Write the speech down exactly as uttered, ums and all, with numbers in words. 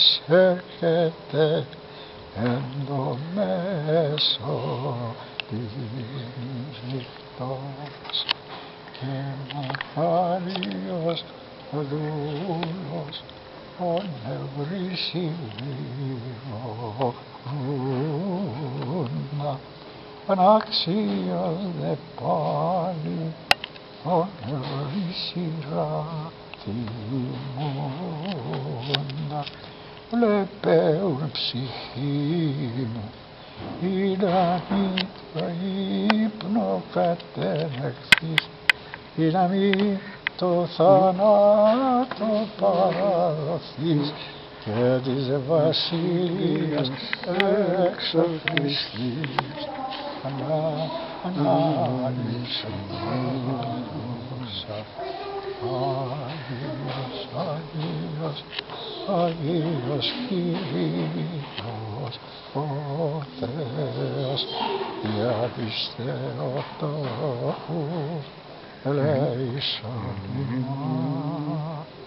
εισέρχεται εν το μέσο της νυχτός και μακάριος ο δούλος ον ευρύσει λιγούνα αναξίας δε πάλι ον ευρύσει ρατιμούνα βλέπεουν ψυχή μου ηρανήτρα ύπνο κατένεχθείς ή να μην το θανάτο παραδοθείς και της βασιλείας εξορχιστείς αλλά ανάληψον δόξα. Άγιος, Άγιος, Άγιος Κύριος ο Θεός δια της Θεοτόκου ελέησον ημάς.